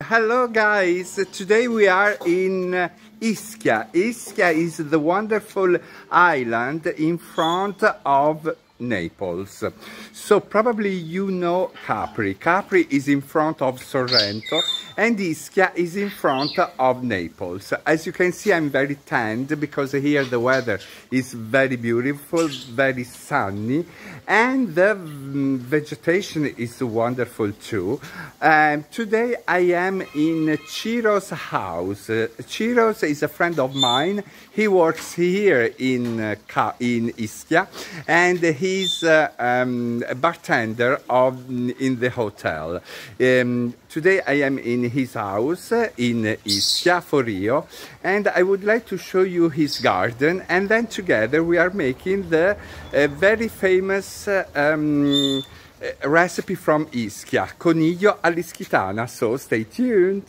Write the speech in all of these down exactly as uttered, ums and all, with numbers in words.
Hello guys, today we are in uh, Ischia. Ischia is the wonderful island in front of Naples. So probably you know Capri. Capri is in front of Sorrento and Ischia is in front of Naples. As you can see, I'm very tanned because here the weather is very beautiful, very sunny, and the mm, vegetation is wonderful too. Um, today I am in Ciro's house. Uh, Ciro's is a friend of mine. He works here in, uh, in Ischia, and he's uh, um, a bartender of, in the hotel. Um, today I am in his house uh, in Ischia, Forio, and I would like to show you his garden, and then together we are making the uh, very famous uh, um, uh, recipe from Ischia, coniglio all'ischitana, so stay tuned.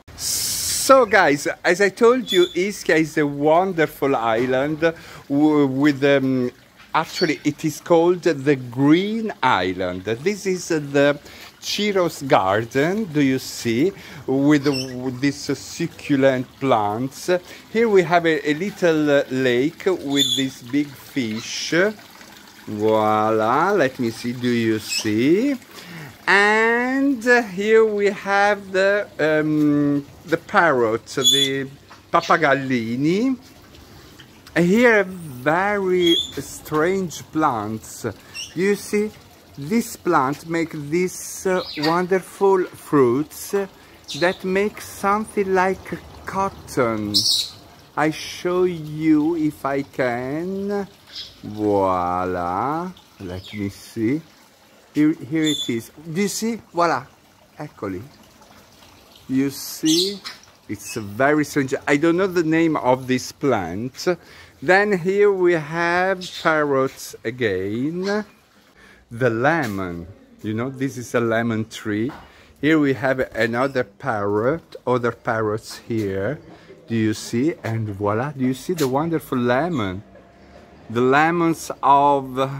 So guys, as I told you, Ischia is a wonderful island with, um, actually it is called the Green Island. This is the Ciro's garden, do you see, with, with these succulent plants. Here we have a, a little lake with this big fish. Voila, let me see, do you see? And here we have the um, the parrots, the pappagallini. Here very strange plants. You see, these plants make these uh, wonderful fruits that make something like cotton. I show you if I can. Voila, let me see. Here, here it is. Do you see? Voila, eccoli. You see? It's very strange. I don't know the name of this plant. Then here we have parrots again. The lemon. You know, this is a lemon tree. Here we have another parrot, other parrots here. Do you see? And voila, do you see the wonderful lemon? The lemons of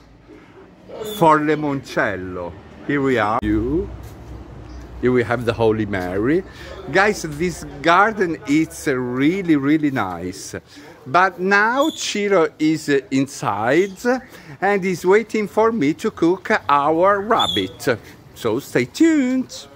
Forlimoncello. Here we are. You. Here we have the Holy Mary. Guys, this garden is really, really nice. But now Ciro is inside and is waiting for me to cook our rabbit. So stay tuned.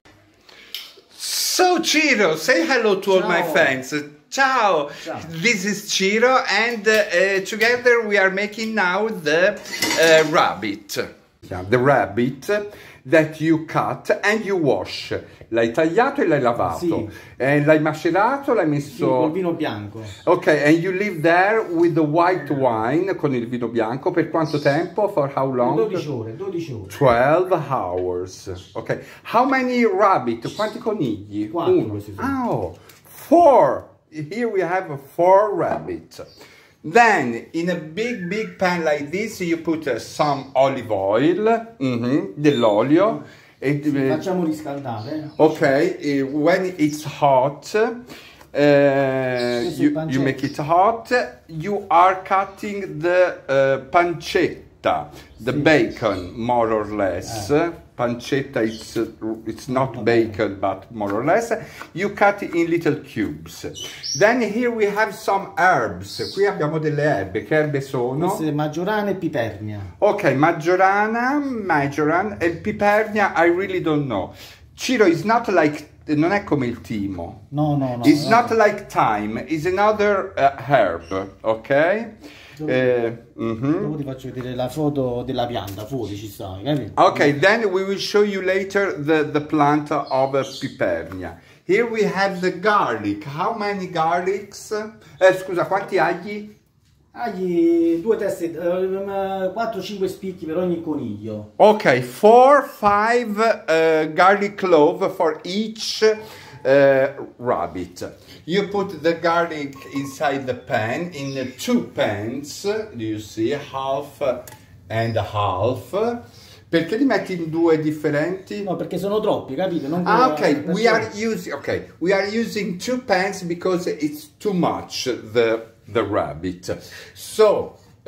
So Ciro, say hello to all my fans. Ciao. Ciao! This is Ciro, and uh, uh, together we are making now the uh, rabbit. Yeah, the rabbit that you cut and you wash. L'hai tagliato e l'hai lavato. Sì. And l'hai macerato, l'hai messo... Sì, col vino bianco. Ok, and you live there with the white wine, con il vino bianco, per quanto tempo? For how long? dodici ore, dodici ore. twelve hours. Ok. How many rabbit? Quanti conigli? Quattro. Uno. Oh, four. Here we have four rabbits. Then, in a big, big pan like this, you put uh, some olive oil, mm-hmm, dell'olio. Sì, facciamo riscaldare. Okay, uh, when it's hot, uh, you, you make it hot. You are cutting the uh, pancetta, the sì. Bacon, more or less. Eh. Pancetta, it's, uh, it's not bacon, but more or less. You cut it in little cubes. Then here we have some herbs. Qui abbiamo delle erbe. Che erbe sono? Queste maggiorana e pipernia. Ok, maggiorana, majoran e pipernia, I really don't know. Ciro is not like, non è come il timo. No, no, no. It's no. not like thyme, it's another uh, herb, ok? Dopo, uh, mm-hmm. dopo ti faccio vedere la foto della pianta, fuori ci sta, capito? Ok, then we will show you later the, the plant of uh, pipernia. Here we have the garlic. How many garlics? Eh, scusa, quanti agli? Agli due teste, uh, quattro cinque spicchi per ogni coniglio. Ok, four five uh, garlic clove for each uh, rabbit. You put the garlic inside the pan in the two pans. Do you see? Half and half. Perché li metti in due differenti? No, perché sono troppi, capito? Non ah, ok. We are using okay. We are using two pans because it's too much the the rabbit. So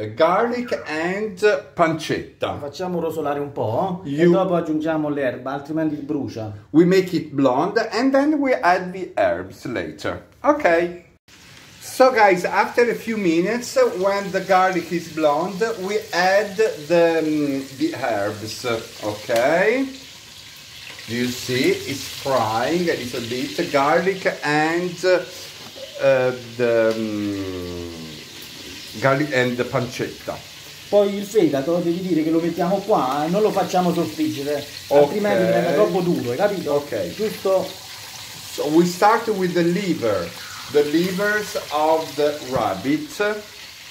garlic and pancetta. Facciamo rosolare un po' You... e dopo aggiungiamo le erbe, altrimenti brucia. We make it blonde and then we add the herbs later. Okay. So guys, after a few minutes, when the garlic is blonde, we add the, um, the herbs, okay? You see, it's frying a little bit, garlic and uh, the um, garlic and the pancetta. Poi il fegato devi dire che lo mettiamo qua e non lo facciamo soffriggere, Okay. altrimenti diventa troppo duro, hai capito? Ok. Giusto? So we start with the liver, the livers of the rabbit.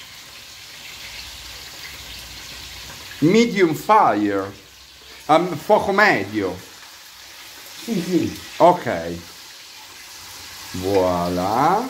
Medium fire, um, fuoco medio. Sì, sì. Ok, voilà.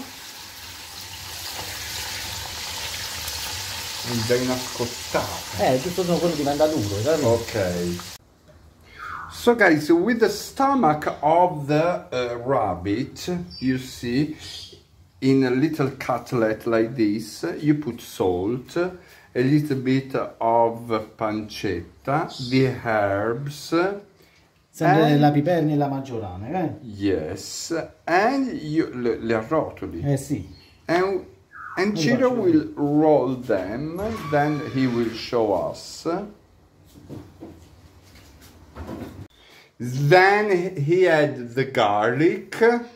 È già inascottato. Eh, giusto sono quello diventa duro, hai capito? Ok. So guys, with the stomach of the uh, rabbit, you see, in a little cutlet like this, you put salt, a little bit of pancetta, the herbs. Sempre and, la piperni e la maggiorana, eh? Yes, and you, le, le arrotoli. Eh sì. And, and Ciro will roll them, then he will show us. Then he had the garlic.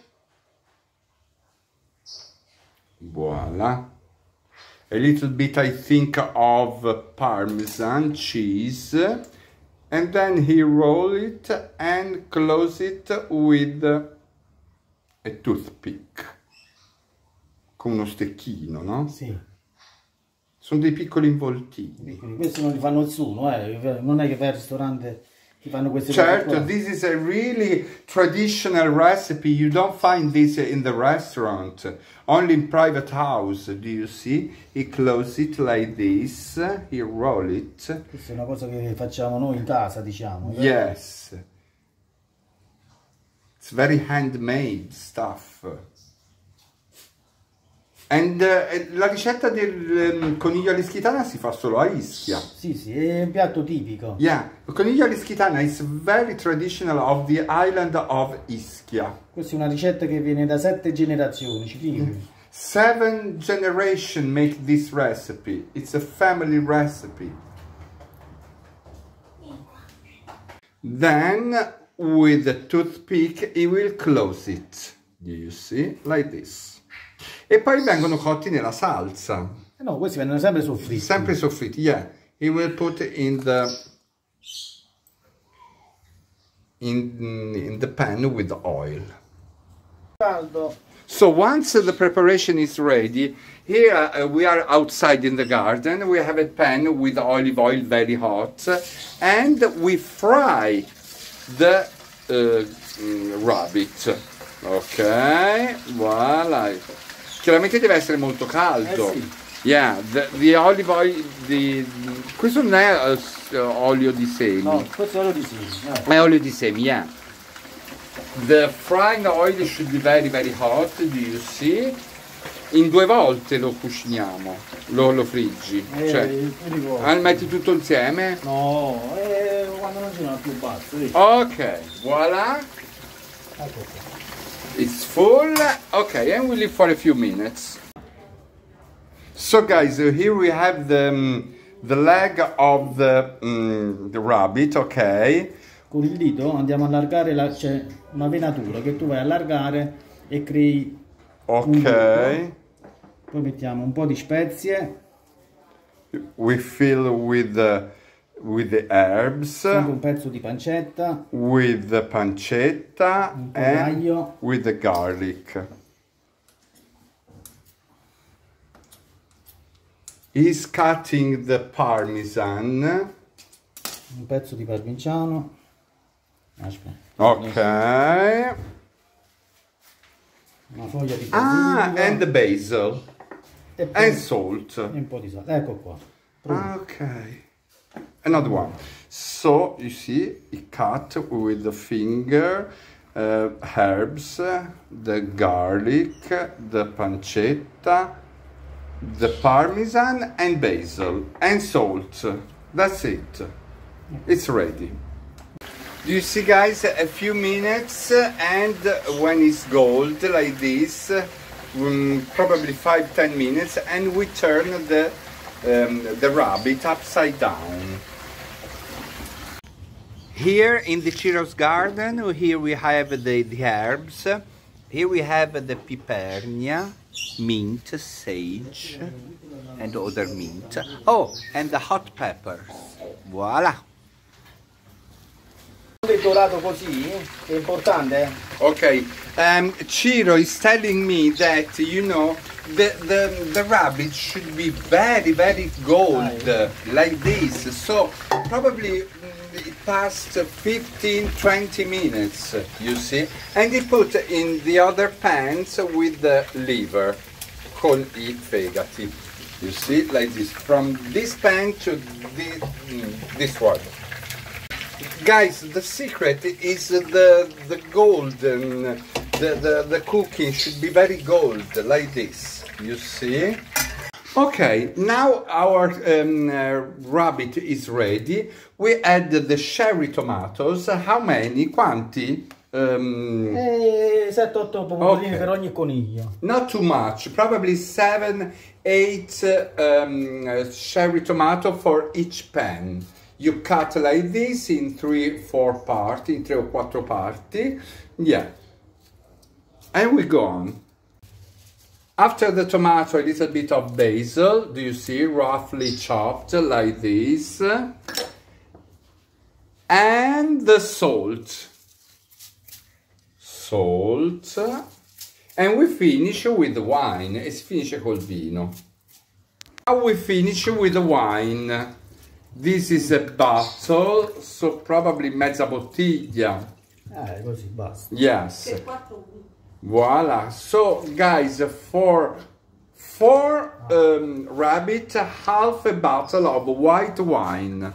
Voila. A little bit, I think, of Parmesan cheese. And then he roll it and close it with a toothpick. Con uno stecchino, no? Sì. Sono dei piccoli involtini. Questi non li fanno nessuno, eh? Non è che vai al ristorante ti fanno queste cose Certo, qua. this is a really traditional recipe. You don't find this in the restaurant, only in private house. Do you see? He close it like this, he roll it. Questa è una cosa che facciamo noi in casa, diciamo. Yes. It's very handmade stuff. And uh, la ricetta del um, coniglio all'ischitana si fa solo a Ischia. Sì, sì, è un piatto tipico. Yeah, il coniglio all'ischitana is very traditional of the island of Ischia. Questa è una ricetta che viene da sette generazioni, ci figuri. Seven generations make this recipe. It's a family recipe. Then, with a toothpick, he will close it. Do you see? Like this. E poi vengono cotti nella salsa. Eh no, questi vengono sempre soffritti. Sempre soffritti, yeah. He will put in the in, in the pan with oil. Caldo. So once the preparation is ready, here uh, we are outside in the garden. We have a pan with olive oil very hot, and we fry the uh, rabbit. Ok, voilà. Chiaramente deve essere molto caldo. Eh sì. Yeah, the, the olive oil, the, questo non è uh, olio di semi. No, questo è olio di semi. Eh. È olio di semi, yeah. The frying oil should be very very hot, do you see? In due volte lo cuciniamo, lo, lo friggi. Eh, Cioè, ah, metti tutto insieme? No, eh, quando non ce n'è più basso. Vedi? Ok, voilà. Ecco qua. It's full. Okay, and we leave for a few minutes. So guys, uh, here we have the, um, the leg of the, um, the rabbit, ok? Con il dito andiamo a allargare, la, c'è una venatura che tu vai a allargare e crei Ok. un buco. Poi mettiamo un po' di spezie. We fill with the, with the herbs. Sempre un pezzo di pancetta. With the pancetta Un po' and d'aglio. with the garlic. He's cutting the parmesan. Un pezzo di parmigiano. Aspetta. Ok. Una foglia di Ah, basilico. and the basil. E poi And salt. e un po' di sale. Ecco qua. Pronto. Okay. Another one. So, you see, he cut with the finger uh, herbs, the garlic, the pancetta, the parmesan and basil and salt. That's it. It's ready. Do you see, guys, a few minutes, and when it's gold like this, um, probably five ten minutes, and we turn the um, the rabbit upside down. Here in the Ciro's garden, here we have the, the herbs. Here we have the pipernia, mint, sage, and other mint. Oh, and the hot peppers. Voila! Il dorato così è importante. Okay, um, Ciro is telling me that, you know, the, the, the rabbit should be very, very gold, uh, like this. So probably it passed fifteen twenty minutes, you see, and he put in the other pans with the liver, con I fegati, you see, like this, from this pan to the, this one. Guys, the secret is the the golden, the, the, the cooking should be very gold, like this, you see. Okay, now our um, uh, rabbit is ready. We add the cherry tomatoes. How many? Quanti? Um, eh, sette otto pomodorini okay. Per ogni coniglio. Not too much. Probably seven eight um, cherry tomato for each pan. You cut like this in three four parts, in tre o quattro parti. Yeah. And we go on. After the tomato, a little bit of basil, do you see, roughly chopped like this. And the salt. Salt. And we finish with the wine. E si finisce col vino. Now we finish with the wine. This is a bottle, so probably mezza bottiglia. Eh, così basta. Yes. Voila. So, guys, for four um, rabbit, half a bottle of white wine.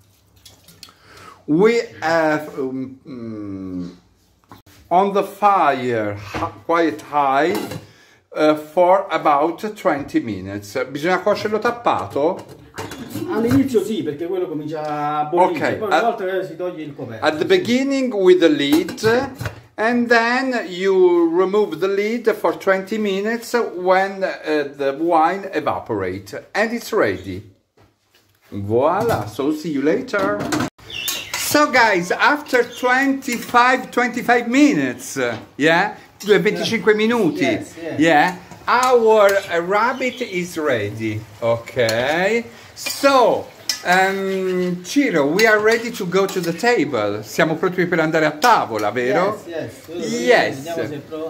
We have um, um, on the fire quite high uh, for about twenty minutes. Bisogna cuocerlo tappato? All'inizio sì, perché quello comincia a bollire, Okay. poi una volta si toglie il coperto. At the beginning with the lid, and then you remove the lid for twenty minutes when uh, the wine evaporates, and it's ready. Voila, so see you later. So guys, after twenty-five twenty-five minutes, yeah, venticinque minuti, Yes, yes. yeah, our uh, rabbit is ready, okay? So, um, Ciro, we are ready to go to the table. Siamo pronti per andare a tavola, vero? Yes, yes. Yes. Vediamo se pro...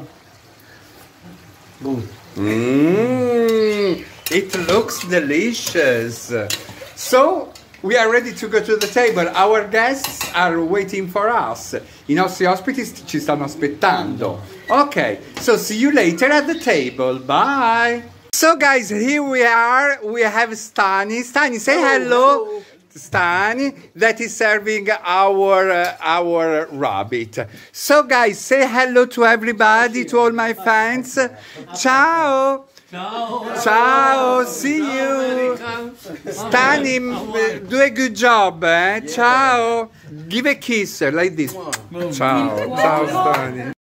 Good. Mm, it looks delicious. So, we are ready to go to the table. Our guests are waiting for us. I nostri ospiti ci stanno aspettando. Okay, so see you later at the table. Bye. So guys, here we are. We have Stani. Stani, say hello. hello. Stani, that is serving our uh, our rabbit. So guys, say hello to everybody, to all my fans. Ciao. Ciao. Ciao, see you. Stani, uh, do a good job, eh? Ciao. Give a kiss like this. Ciao, ciao Stani.